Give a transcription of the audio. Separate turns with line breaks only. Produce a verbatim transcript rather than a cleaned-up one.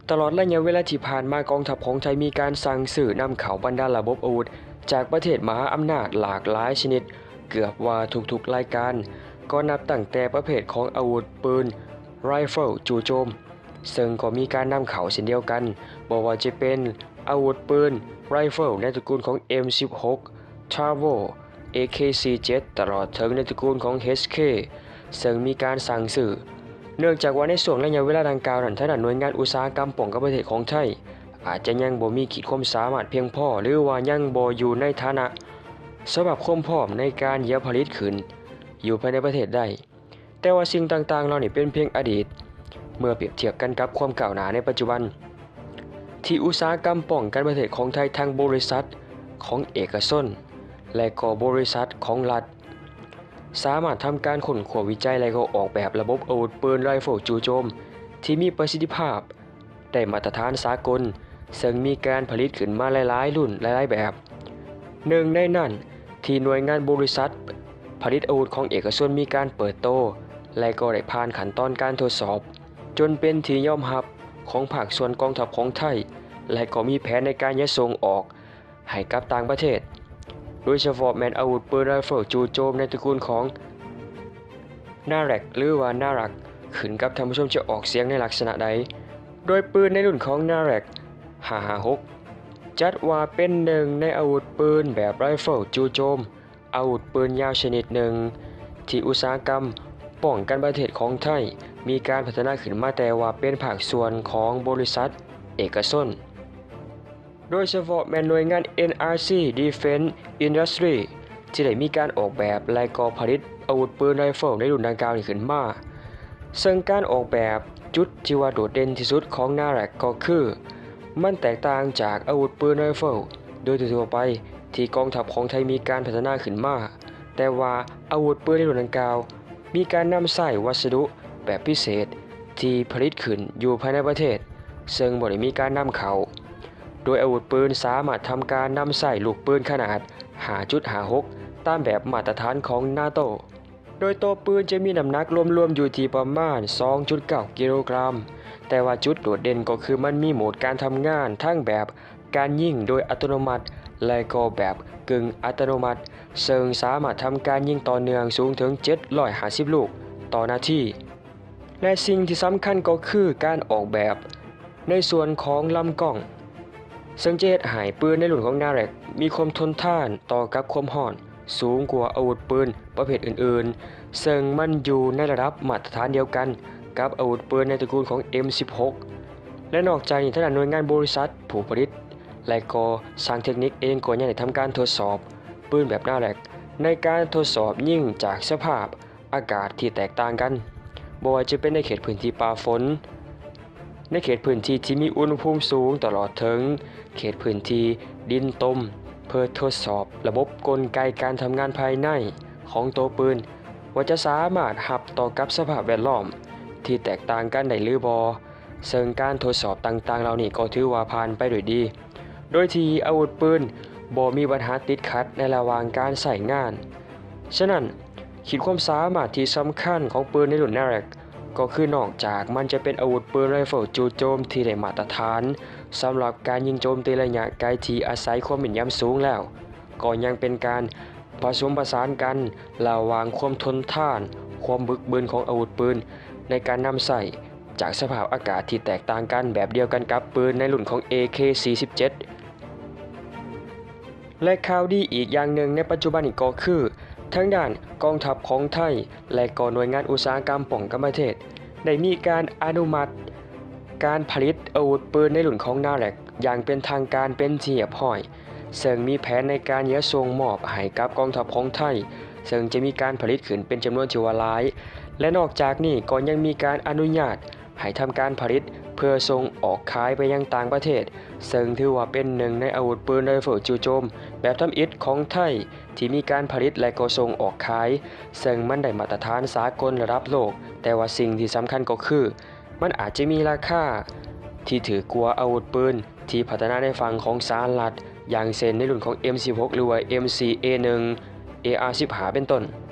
ตลอดระยะเวลาที่ผ่านมากองทัพของไทยมีการสั่งซื้อนำเข้าบรรดาระบบอาวุธจากประเทศมหาอำนาจหลากหลายชนิดเกือบว่าทุกๆรายการก็นับตั้งแต่ประเภทของอาวุธปืนไรเฟิลจู่โจมซึ่งก็มีการนำเข้าเช่นเดียวกันบ่ว่าจะเป็นอาวุธปืนไรเฟิลในตระกูลของ เอ็ม สิบหก Tavo เอ เค สี่สิบเจ็ด ตลอดถึงในตระกูลของ เอช เค ซึ่งมีการสั่งซื้อเนื่องจากว่าในช่วงระยะเวลาดังกล่าวนั้นทางด้านหน่วยงานอุตสาหกรรมป้องกันประเทศของไทยอาจจะยังบ่มีขีดความสามารถเพียงพอหรือว่ายังบ่อยู่ในฐานะสำหรับความพร้อมในการเหยียบผลิตขึ้นอยู่ภายในประเทศได้แต่ว่าสิ่งต่างๆเหล่านี้เป็นเพียงอดีตเมื่อเปรียบเทียบกันกับความก้าวหน้าในปัจจุบันที่อุตสาหกรรมป้องกันประเทศของไทยทั้งบริษัทของเอกชนและก็บริษัทของรัฐสามารถทำการค้นคว้าวิจัยและก็ออกแบบระบบอาวุธปืนไรเฟิลจู่โจมที่มีประสิทธิภาพได้มาตรฐานสากลซึ่งมีการผลิตขึ้นมาหลายๆรุ่นหลายๆแบบหนึ่งในนั้นที่หน่วยงานบริษัทผลิตอาวุธของเอกชนมีการเปิดโตและก็ได้ผ่านขั้นตอนการทดสอบจนเป็นที่ยอมรับของภาคส่วนกองทัพของไทยและก็มีแผนในการจะส่งออกให้กับต่างประเทศโดยเฉพาะแมนอาวุธปืนไรเฟิลจู่โจมในตระกูลของนาแรกหรือว่านารักขึ้นกับท่านผู้ชมจะออกเสียงในลักษณะใดโดยปืนในรุ่นของนาแรกห้าห้าหกจัดว่าเป็นหนึ่งในอาวุธปืนแบบไรเฟิลจู่โจมอาวุธปืนยาวชนิดหนึ่งที่อุตสาหกรรมป้องกันประเทศของไทยมีการพัฒนาขึ้นมาแต่ว่าเป็นภาคส่วนของบริษัทเอกชนโดยเฉพาะแมนหน่วยงาน เอ็น อาร์ ซี Defense Industry ที่ได้มีการออกแบบและก็ผลิตอาวุธปืนไรเฟิลในรุ่นดังกล่าวนี้ขึ้นมาซึ่งการออกแบบจุดที่ว่าโดดเด่นที่สุดของนาแรกก็คือมันแตกต่างจากอาวุธปืนไรเฟิลโดยทั่วไปที่กองทัพของไทยมีการพัฒนาขึ้นมาแต่ว่าอาวุธปืนในรุ่นดังกล่าวมีการนำใส่วัสดุแบบพิเศษที่ผลิตขึ้นอยู่ภายในประเทศซึ่งบ่ได้มีการนำเข้าโดยอาวุธปืนสามารถทำการนำใส่ลูกปืนขนาด ห้าจุดห้าหก ตามแบบมาตรฐานของนาโตโดยตัวปืนจะมีน้ำหนักรวมๆอยู่ที่ประมาณ สองจุดเก้า กิโลกรัมแต่ว่าจุดโดดเด่นก็คือมันมีโหมดการทำงานทั้งแบบการยิงโดยอัตโนมัติและก็แบบกึ่งอัตโนมัติซึ่งสามารถทำการยิงต่อเนื่องสูงถึงเจ็ดร้อยห้าสิบลูกต่อนาทีและสิ่งที่สำคัญก็คือการออกแบบในส่วนของลำกล้องซึ่งจะเฮ็ดให้ปืนในรุ่นของนาแรกมีความทนทานต่อกับความร้อนสูงกว่าอาวุธปืนประเภทอื่นๆซึ่งมันอยู่ในระดับมาตรฐานเดียวกันกับอาวุธปืนในตระกูลของ เอ็ม สิบหก และนอกจากนี้ทางด้านหน่วยงานบริษัทผู้ผลิตและก็สร้างเทคนิคเองก็ยังได้ทำการทดสอบปืนแบบนาแรกในการทดสอบยิงจากสภาพอากาศที่แตกต่างกันบ่ว่าจะเป็นในเขตพื้นที่ป่าฝนในเขตพื้นที่ที่มีอุณหภูมิสูงตลอดถึงเขตพื้นที่ดินต้มเพื่อทดสอบระบบกลไกการทำงานภายในของตัวปืนว่าจะสามารถรับต่อกับสภาพแวดล้อมที่แตกต่างกันได้หรือบ่ซึ่งการทดสอบต่างๆเหล่านี้ก็ถือว่าผ่านไปด้วยดีโดยที่อาวุธปืนบ่มีปัญหาติดขัดในระหว่างการใช้งานฉะนั้นขีดความสามารถที่สำคัญของปืนในรุ่นนาแรกก็คือนอกจากมันจะเป็นอาวุธปืนไรเฟิลจู่โจมที่ได้มาตรฐานสำหรับการยิงโจมตีระยะไกลที่อาศัยความแม่นยำสูงแล้วก็ยังเป็นการผสมผสานกันระหว่างความทนทานความบึกบึนของอาวุธปืนในการนำใส่จากสภาพอากาศที่แตกต่างกันแบบเดียวกันกับปืนในรุ่นของ เอ เค สี่สิบเจ็ด และข่าวดีอีกอย่างหนึ่งในปัจจุบันนี้ก็คือทางด้านกองทัพของไทยและก็หน่วยงานอุตสาหกรรมป้องกันประเทศได้มีการอนุมัติการผลิตอาวุธปืนในรุ่นของนาแรกอย่างเป็นทางการเป็นที่เรียบร้อยซึ่งมีแผนในการจะส่งมอบให้กับกองทัพของไทยซึ่งจะมีการผลิตขึ้นเป็นจำนวนที่ว่าหลายและนอกจากนี้ก็ยังมีการอนุญาตให้ทำการผลิตเพื่อส่งออกขายไปยังต่างประเทศซึ่งถือว่าเป็นหนึ่งในอาวุธปืนไรเฟิลจู่โจมแบบทำอิฐของไทยที่มีการผลิตและก็ส่งออกขายซึ่งมันได้มาตรฐานสากลระดับโลกแต่ว่าสิ่งที่สำคัญก็คือมันอาจจะมีราคาที่ถือกว่าอาวุธปืนที่พัฒนาในฝั่งของสหรัฐอย่างเช่นในรุ่นของ เอ็ม สิบหก หรือว่า เอ็ม ซี เอ หนึ่ง เอ อาร์ สิบห้า เป็นต้น